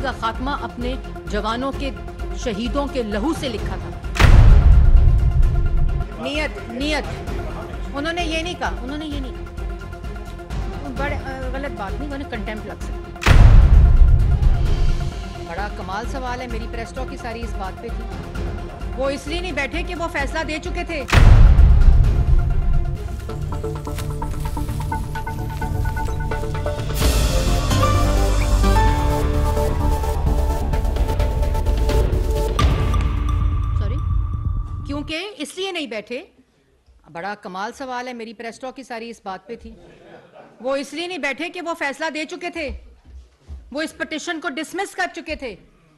کا خاتمہ اپنے جوانوں کے شہیدوں کے لہو سے لکھا تھا. نیت انہوں نے یہ نہیں کہا, بڑے غلط بات نہیں, انہوں نے کنٹیمپٹ لگ سکتی. بڑا کمال سوال ہے, میری پریس ٹاک کی ساری اس بات پہ تھی. وہ اس لیے نہیں بیٹھے کہ وہ فیصلہ دے چکے تھے. کیونکہ اس لیے نہیں بیٹھے, بڑا کمال سوال ہے, میری پریس ٹاک کی ساری اس بات پہ تھی. وہ اس لیے نہیں بیٹھے کہ وہ فیصلہ دے چکے تھے, وہ اس پٹیشن کو ڈسمس کر چکے تھے.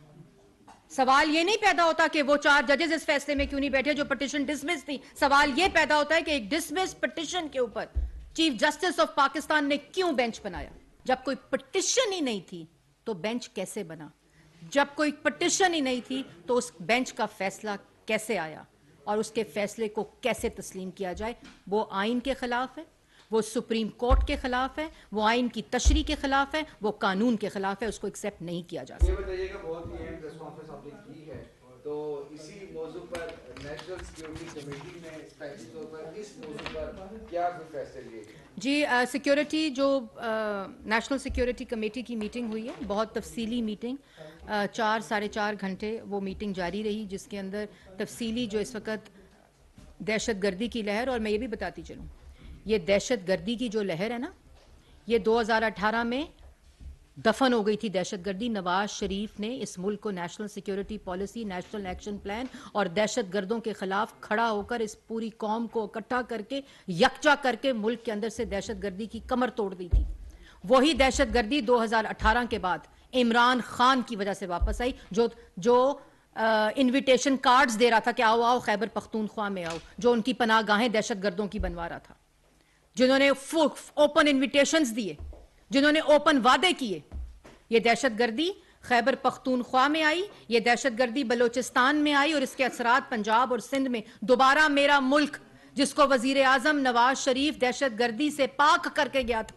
سوال یہ نہیں پیدا ہوتا کہ وہ 4 ججز اس فیصلے میں کیوں نہیں بیٹھے جو پٹیشن ڈسمس تھی. سوال یہ پیدا ہوتا ہے کہ ایک ڈسمس پٹیشن کے اوپر چیف جسٹس آف پاکستان نے کیوں بینچ بنایا. جب کوئی پٹیشن ہی نہیں تھی تو بینچ کیسے بنا؟ جب کوئی پٹیشن ہی نہیں تھی تو اس بینچ کا فیصلہ کیسے آیا اور اس کے فیصلے کو کیسے تسلیم کیا جائے؟ وہ آئین کے خلاف ہے, وہ سپریم کورٹ کے خلاف ہے, وہ آئین کی تشریح کے خلاف ہے, وہ قانون کے خلاف ہے, اس کو ایکسیپٹ نہیں کیا جا سکتا. یہ بتائیے کہ بہت ہی اہم پریس کانفرنس آپ نے کی ہے, تو اسی موضوع پر نیشنل سیکیورٹی کمیٹی نے اسپیشلی طور پر اس موضوع پر کیا فیصلے لیے؟ جی, سیکیورٹی جو نیشنل سیکیورٹی کمیٹی کی میٹنگ ہوئی ہے, بہت تفصیلی میٹنگ, 4-4.5 گھنٹے وہ میٹنگ جاری رہی, جس کے اندر تفصیلی جو اس وقت دہشت گردی کی لہر, اور میں یہ بھی بتاتی چلوں, یہ دہشت گردی کی جو لہر ہے نا, یہ 2018 میں دفن ہو گئی تھی دہشت گردی. نواز شریف نے اس ملک کو national security policy, national action plan اور دہشت گردوں کے خلاف کھڑا ہو کر اس پوری قوم کو اکٹھا کر کے یکجا کر کے ملک کے اندر سے دہشت گردی کی کمر توڑ دی تھی. وہی دہشت گردی 2018 کے بعد عمران خان کی وجہ سے واپس آئی, جو انویٹیشن کارڈز دے رہا تھا کہ آؤ آؤ خیبر پختونخوا میں آؤ, جو ان کی پناہ گاہیں دہشت گردوں کی بنوا رہا تھا, جنہوں نے اوپن انویٹیشنز دیے, جنہوں نے اوپن وعدے کیے. یہ دہشت گردی خیبر پختونخوا میں آئی, یہ دہشت گردی بلوچستان میں آئی, اور اس کے اثرات پنجاب اور سندھ میں. دوبارہ میرا ملک, جس کو وزیر اعظم نواز شریف دہشت گردی سے پاک کر کے گیا تھا,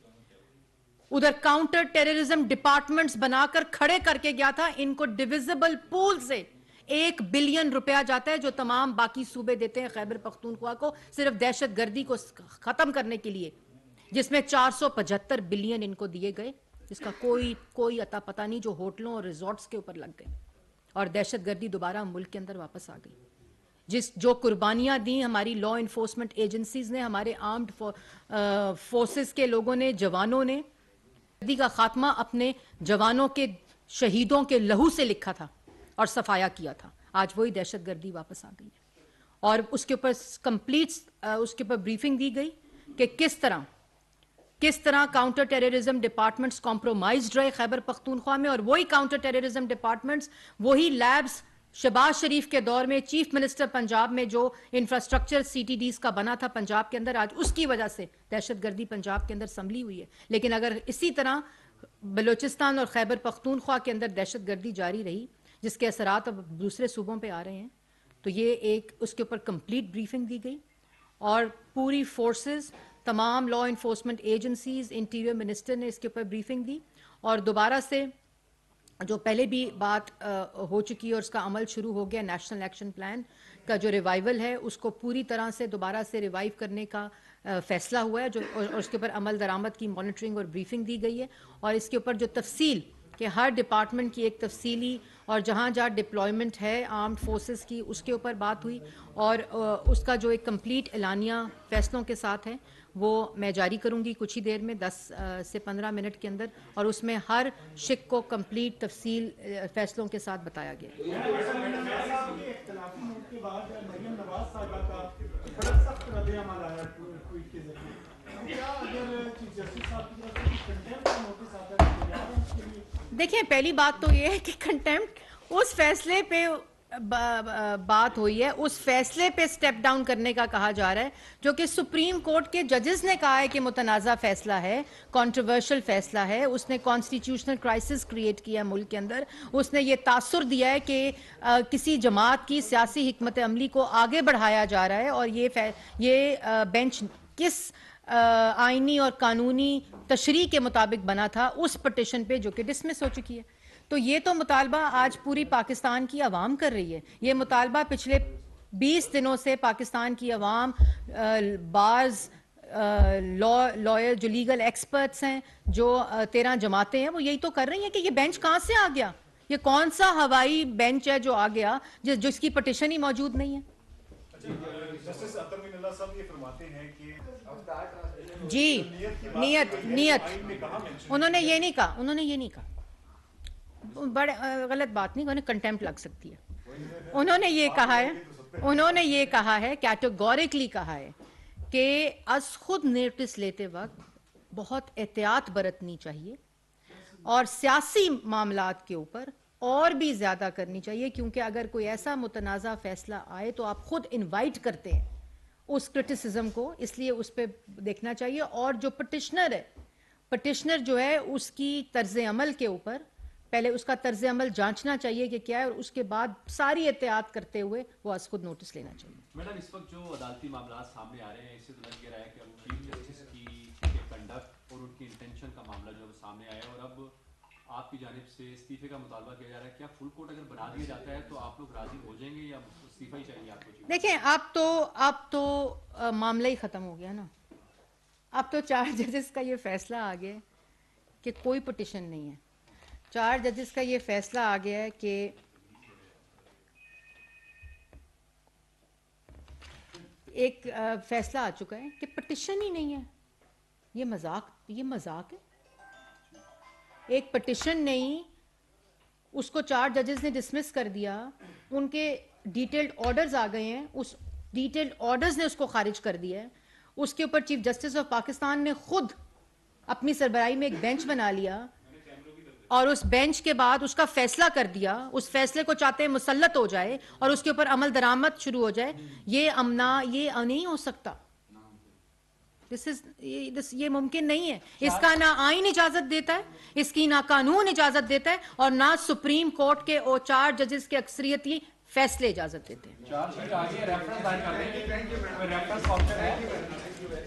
ادھر کاؤنٹر ٹیررزم ڈپارٹمنٹس بنا کر کھڑے کر کے گیا تھا. ان کو ڈویزبل پول سے 1 بلین روپیہ جاتا ہے جو تمام باقی صوبے دیتے ہیں خیبر پختونخوا کو صرف دہشت گردی کو ختم کرنے کے لیے, جس میں 475 بلین ان کو دیے گئے, جس کا کوئی عطا پتہ نہیں, جو ہوٹلوں اور ریزورٹس کے اوپر لگ گئے, اور دہشت گردی دوبارہ ملک کے اندر واپس آ گئی. جو قربانیاں دیں ہماری لا انفورسمنٹ ایجنسیز نے, ہمارے آرمڈ فورسز کے لوگوں نے, جوانوں نے, گردی کا خاتمہ اپنے جوانوں کے شہیدوں کے لہو سے لکھا تھا اور صفایا کیا تھا. آج وہی دہشت گردی واپس آ گئی ہے, اور اس کے اوپر اس کے اوپر بریفنگ دی گئی کہ کس طرح کاؤنٹر ٹیررزم ڈپارٹمنٹس کمپرومائزڈ رہے خیبر پختونخوا میں, اور وہی کاؤنٹر ٹیررزم ڈپارٹمنٹس, وہی لیبز شہباز شریف کے دور میں چیف منسٹر پنجاب میں جو انفراسٹرکچر سی ٹی ڈیز کا بنا تھا پنجاب کے اندر, آج اس کی وجہ سے دہشت گردی پنجاب کے اندر سنبھلی ہوئی ہے. لیکن اگر اسی طرح بلوچستان اور خیبر پختونخوا کے اندر دہشت گردی جاری رہی, جس کے اثرات اب دوسرے صوبوں پہ آ رہے ہیں, تو یہ اس کے اوپر کمپلیٹ بریفنگ دی گئی, اور پوری فورسز, تمام law enforcement agencies, interior minister نے اس کے اوپر بریفنگ دی, اور دوبارہ سے جو پہلے بھی بات ہو چکی ہے اور اس کا عمل شروع ہو گیا, نیشنل ایکشن پلان کا جو ریوائیول ہے اس کو پوری طرح سے دوبارہ سے ریوائیو کرنے کا فیصلہ ہوا ہے, اور اس کے اوپر عمل درآمد کی مانیٹرنگ اور بریفنگ دی گئی ہے, اور اس کے اوپر جو تفصیل کہ ہر ڈپارٹمنٹ کی ایک تفصیلی, اور جہاں ڈپلائمنٹ ہے آرمڈ فورسز کی, اس کے اوپر بات ہوئی, اور اس کا جو ایک کمپلیٹ اعلانیہ فیصلوں کے ساتھ ہے وہ میں جاری کروں گی کچھ ہی دیر میں, 10 سے 15 منٹ کے اندر, اور اس میں ہر شق کو کمپلیٹ تفصیل فیصلوں کے ساتھ بتایا گیا. دیکھیں, پہلی بات تو یہ ہے کہ کنٹیمپٹ اس فیصلے پہ بات ہوئی ہے, اس فیصلے پہ سٹیپ ڈاؤن کرنے کا کہا جا رہا ہے, جو کہ سپریم کورٹ کے ججز نے کہا ہے کہ متنازع فیصلہ ہے, کنٹروورشل فیصلہ ہے, اس نے کانسٹیٹیوشنل کرائسس کریٹ کیا ہے ملک کے اندر, اس نے یہ تاثر دیا ہے کہ کسی جماعت کی سیاسی حکمت عملی کو آگے بڑھایا جا رہا ہے, اور یہ بینچ کس آئینی اور قانونی تشریح کے مطابق بنا تھا اس پٹیشن پہ جو کہ ڈسمس ہو چکی ہے. تو یہ تو مطالبہ آج پوری پاکستان کی عوام کر رہی ہے. یہ مطالبہ پچھلے 20 دنوں سے پاکستان کی عوام, بعض لائر جو لیگل ایکسپرٹس ہیں, جو 13 جماعتیں ہیں, وہ یہی تو کر رہی ہیں کہ یہ بینچ کہاں سے آ گیا, یہ کون سا ہوائی بینچ ہے جو آ گیا جس کی پٹیشن ہی موجود نہیں ہے. جسٹس اطہر امین اللہ صاحب یہ فرماتے ہیں کہ جی نیت انہوں نے یہ نہیں کہا, بڑے غلط بات نہیں, انہوں نے کنٹیمپٹ لگ سکتی ہے. انہوں نے یہ کہا ہے کیٹیگوریکلی کہا ہے کہ از خود نوٹس لیتے وقت بہت احتیاط برتنی چاہیے اور سیاسی معاملات کے اوپر اور بھی زیادہ کرنی چاہیے, کیونکہ اگر کوئی ایسا متنازع فیصلہ آئے تو آپ خود انوائٹ کرتے ہیں اس کرٹیسزم کو, اس لیے اس پہ دیکھنا چاہیے. اور جو پٹیشنر جو ہے اس کی طرز عمل کے اوپر پہلے اس کا طرز عمل جانچنا چاہیے کہ کیا ہے, اور اس کے بعد ساری احتیاط کرتے ہوئے وہ از خود نوٹس لینا چاہیے. میڈم اس وقت جو عدالتی معاملات سامنے آ رہے ہیں, اس سے تو لگ یہ رہا ہے کہ اب چیف جسٹس کی کنڈکٹ اور ان کی انٹینشن کا معاملہ جو سامنے آیا ہے, اور اب آپ کی جانب سے استعفے کا مطالبہ کیا جا رہا ہے. کیا فل کورٹ اگر بنا دیا جاتا ہے تو آپ لوگ راضی ہو جائیں گے یا استعفا ہی چاہیے آپ کو؟ دیکھیں اب تو معاملہ ہی ختم ہو گیا نا. اب تو 4 ججز کا یہ فیصلہ آ گیا کہ کوئی پٹیشن نہیں ہے. 4 ججز کا یہ فیصلہ آ گیا ہے کہ ایک فیصلہ آ چکا ہے کہ پٹیشن ہی نہیں ہے. یہ مذاق ہے. ایک پٹیشن نہیں, اس کو 4 ججز نے ڈسمس کر دیا, ان کے ڈیٹیلڈ آرڈرز آ گئے ہیں, اس ڈیٹیلڈ آرڈرز نے اس کو خارج کر دیا ہے. اس کے اوپر چیف جسٹس آف پاکستان نے خود اپنی سربراہی میں ایک بینچ بنا لیا اور اس بینچ کے بعد اس کا فیصلہ کر دیا. اس فیصلے کو چاہتے ہیں مسلط ہو جائے اور اس کے اوپر عمل درآمد شروع ہو جائے. یہ نہیں ہو سکتا. یہ ممکن نہیں ہے. اس کا نہ آئین اجازت دیتا ہے, اس کی نہ قانون اجازت دیتا ہے, اور نہ سپریم کورٹ کے 4 ججز کے اکثریتی فیصلے اجازت دیتے ہیں.